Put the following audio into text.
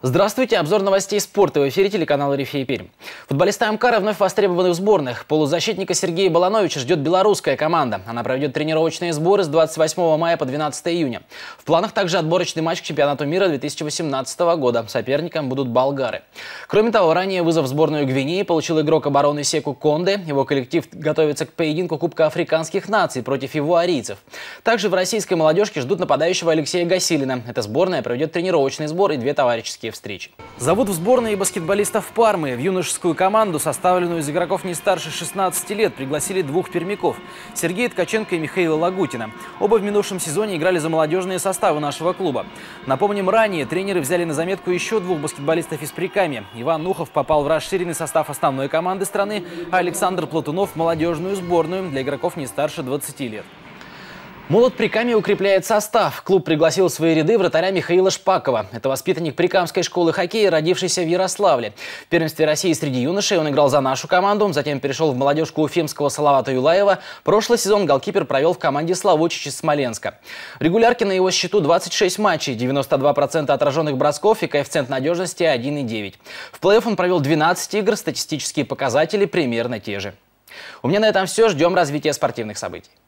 Здравствуйте, обзор новостей спорта в эфире телеканала «Рифей Пермь». Футболисты Амкара вновь востребованы в сборных. Полузащитника Сергея Балановича ждет белорусская команда. Она проведет тренировочные сборы с 28 мая по 12 июня. В планах также отборочный матч к чемпионату мира 2018 года. Соперником будут болгары. Кроме того, ранее вызов в сборную Гвинеи получил игрок обороны Секу Конде. Его коллектив готовится к поединку Кубка африканских наций против ивуарийцев. Также в российской молодежке ждут нападающего Алексея Гасилина. Эта сборная проведет тренировочный сбор и 2 товарищеские встречи. Зовут в сборную и баскетболистов Пармы. В юношескую команду, составленную из игроков не старше 16 лет, пригласили 2 пермяков – Сергея Ткаченко и Михаила Лагутина. Оба в минувшем сезоне играли за молодежные составы нашего клуба. Напомним, ранее тренеры взяли на заметку еще 2 баскетболистов из Прикамья. Иван Нухов попал в расширенный состав основной команды страны, а Александр Платунов – в молодежную сборную для игроков не старше 20 лет. Молот Прикамья укрепляет состав. Клуб пригласил в свои ряды вратаря Михаила Шпакова. Это воспитанник Прикамской школы хоккея, родившийся в Ярославле. В первенстве России среди юношей он играл за нашу команду, затем перешел в молодежку уфимского Салавата Юлаева. Прошлый сезон голкипер провел в команде Славутич из Смоленска. В регулярке на его счету 26 матчей, 92% отраженных бросков и коэффициент надежности 1,9. В плей-офф он провел 12 игр, статистические показатели примерно те же. У меня на этом все. Ждем развития спортивных событий.